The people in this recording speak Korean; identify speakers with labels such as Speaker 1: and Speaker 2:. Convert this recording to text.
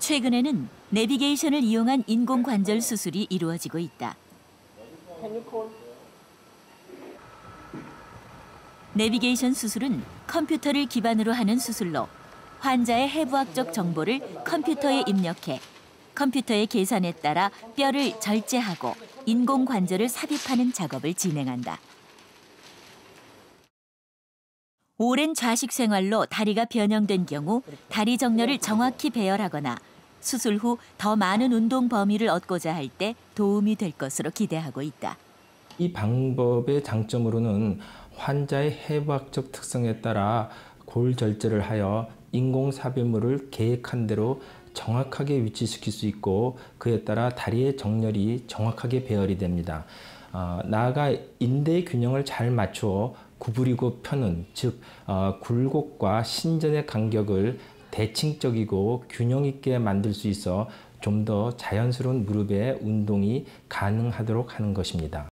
Speaker 1: 최근에는 내비게이션을 이용한 인공관절 수술이 이루어지고 있다. 내비게이션 수술은 컴퓨터를 기반으로 하는 수술로 환자의 해부학적 정보를 컴퓨터에 입력해 컴퓨터의 계산에 따라 뼈를 절제하고 인공관절을 삽입하는 작업을 진행한다. 오랜 좌식 생활로 다리가 변형된 경우 다리 정렬을 정확히 배열하거나 수술 후 더 많은 운동 범위를 얻고자 할 때 도움이 될 것으로 기대하고 있다.
Speaker 2: 이 방법의 장점으로는 환자의 해부학적 특성에 따라 골 절제를 하여 인공 삽입물을 계획한 대로 정확하게 위치시킬 수 있고 그에 따라 다리의 정렬이 정확하게 배열이 됩니다. 나아가 인대의 균형을 잘 맞추어 구부리고 펴는 즉 굴곡과 신전의 간격을 대칭적이고 균형 있게 만들 수 있어 좀 더 자연스러운 무릎의 운동이 가능하도록 하는 것입니다.